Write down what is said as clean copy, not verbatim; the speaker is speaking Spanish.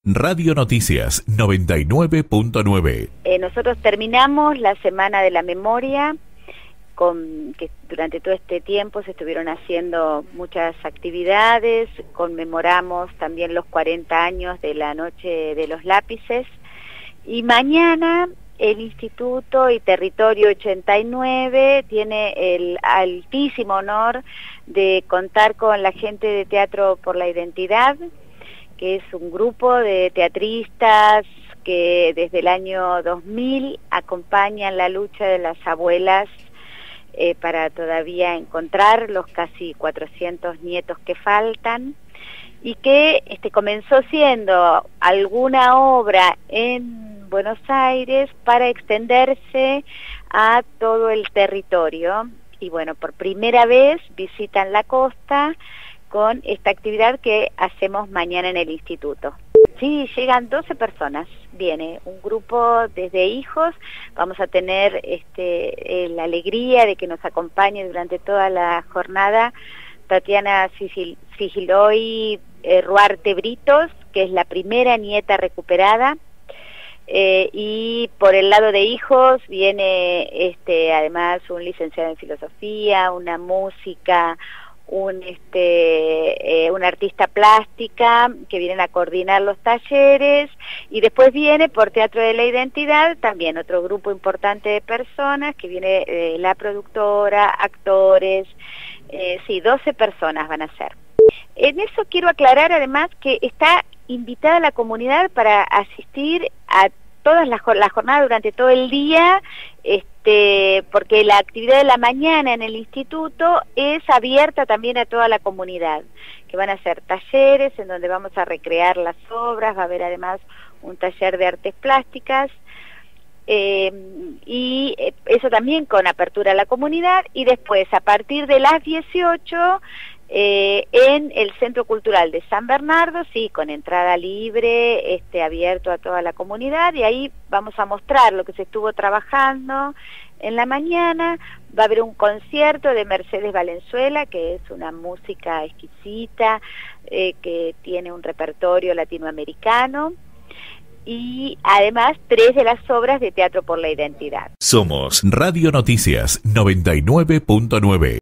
Radio Noticias 99.9. Nosotros terminamos la Semana de la Memoria, que durante todo este tiempo se estuvieron haciendo muchas actividades. Conmemoramos también los 40 años de la Noche de los Lápices, y mañana el Instituto y Territorio 89 tiene el altísimo honor de contar con la gente de Teatro por la Identidad, que es un grupo de teatristas que desde el año 2000 acompañan la lucha de las abuelas para todavía encontrar los casi 400 nietos que faltan, y que comenzó siendo alguna obra en Buenos Aires para extenderse a todo el territorio. Y bueno, por primera vez visitan la costa con esta actividad que hacemos mañana en el instituto. Sí, llegan 12 personas, viene un grupo desde hijos. Vamos a tener la alegría de que nos acompañe durante toda la jornada Tatiana Sigiloy Ruarte Britos, que es la primera nieta recuperada. Y por el lado de hijos viene además un licenciado en filosofía, una música, una artista plástica que vienen a coordinar los talleres, y después viene por Teatro de la Identidad también otro grupo importante de personas que viene la productora, actores, 12 personas van a ser. En eso quiero aclarar además que está invitada la comunidad para asistir a todas las jornadas durante todo el día, porque la actividad de la mañana en el instituto es abierta también a toda la comunidad, que van a ser talleres en donde vamos a recrear las obras. Va a haber además un taller de artes plásticas, y eso también con apertura a la comunidad. Y después, a partir de las 18, en el Centro Cultural de San Bernardo, sí, con entrada libre, abierto a toda la comunidad, y ahí vamos a mostrar lo que se estuvo trabajando en la mañana. Va a haber un concierto de Mercedes Valenzuela, que es una música exquisita, que tiene un repertorio latinoamericano, y además 3 de las obras de Teatro por la Identidad. Somos Radio Noticias 99.9.